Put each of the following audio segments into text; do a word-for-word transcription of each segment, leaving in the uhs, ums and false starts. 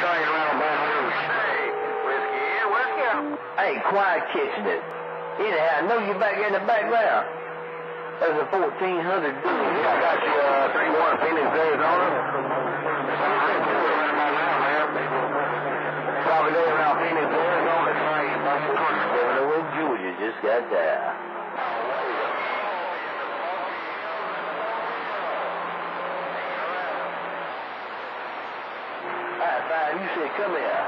train around Baton Rouge. Hey, whiskey in, whiskey out. Hey, quiet kitchen it. Anyhow, I know you back in the background. There's a fourteen hundred. Yeah, I got you, uh, three one Phoenix, Arizona. Probably there around Phoenix, Arizona. Illinois, Georgia, just got there. Alright, fine, you said come here.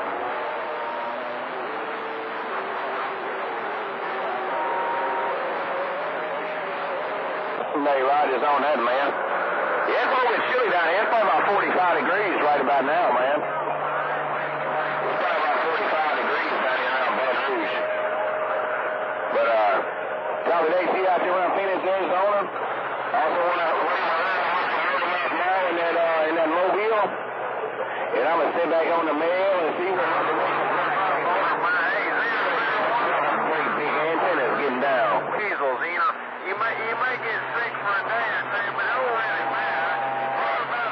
Hey, Roger's on that, man. Yeah, it's a little bit chilly down here. It's probably about forty-five degrees right about now, man. It's probably about forty-five degrees down here around Baton Rouge. But, uh, copy the A C out there around Phoenix, Arizona. Also want to run my mall in that, uh, in that Mobile. And I'm going to sit back on the mail and see what I'm doing. Great big antennas getting down. Weasels, you know, you may, you may get sick for a day or two, but it don't really matter. What about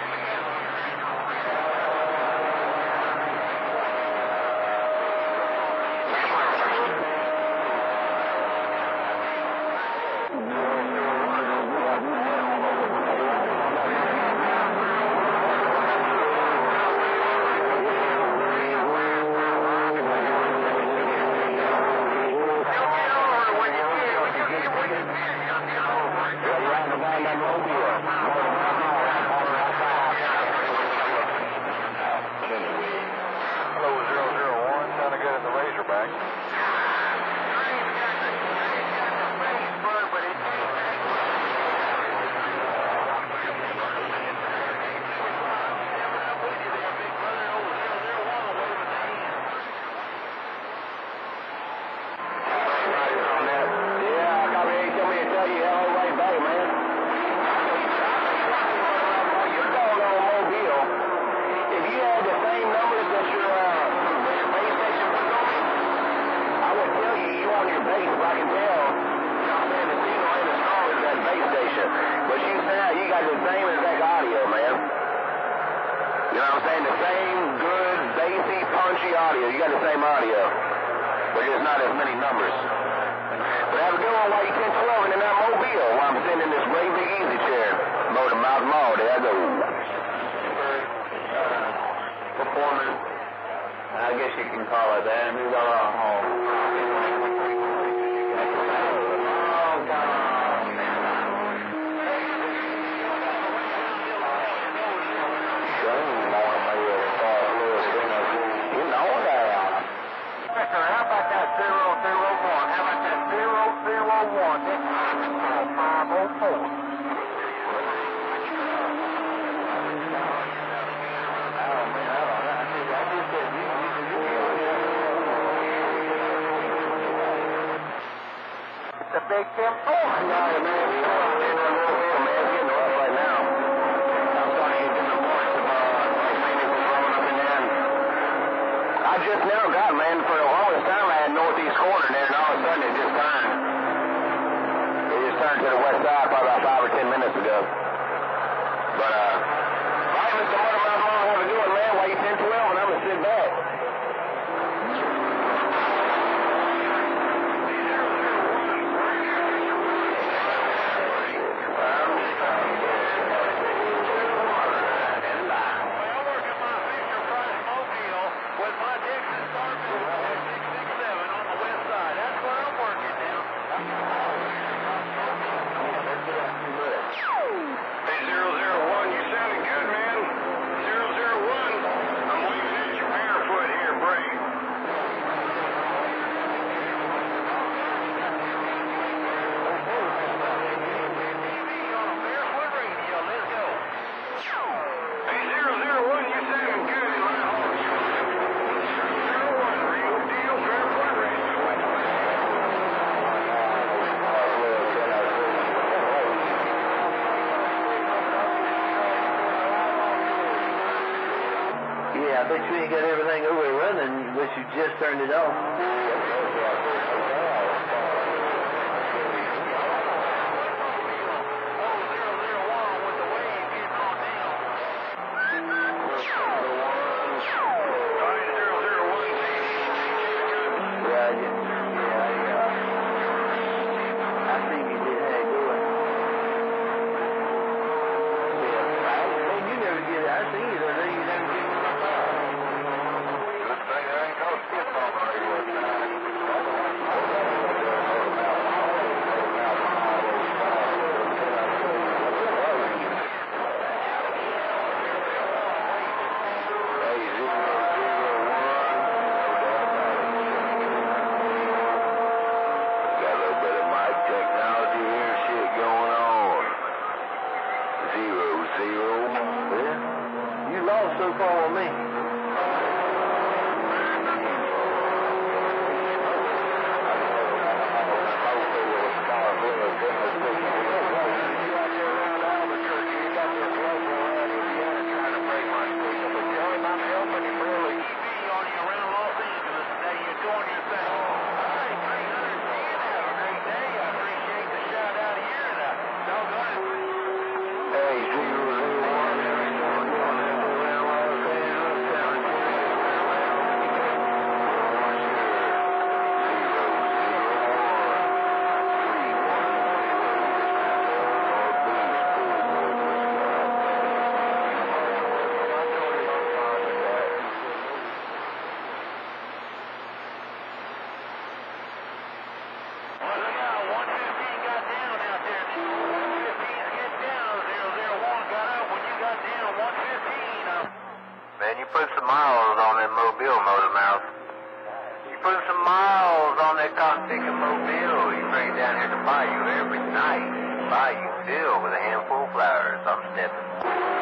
audio, you got the same audio, but there's not as many numbers. But have a good one while you ten twelve in that Mobile while I'm sitting in this great big easy chair. Load them out mall, there I go. Performance, I guess you can call it that, and we got our home. Oh, God. how about that zero zero one? How about that zero zero one? That's five oh four. It's a big Tim four. Yeah, man. Man, getting rough right now. I'm starting to get the voice of, uh, maintenance is rolling up in there. I just now got, man, for the longest time I had northeast corner there, and all of a sudden it just turned. It just turned to the west side probably about five or ten minutes ago. But, uh, all right, Mister Motor Mouth Mall, have a good one, man. While you ten twelve, and I'm going to sit back. I bet you ain't got everything over running, but you just turned it off. for me. Man, you put some miles on that Mobile, Motor Mouth. You put some miles on that cotton-picking Mobile. You bring it down here to Bayou every night. Bayou filled with a handful of flowers. I'm stepping.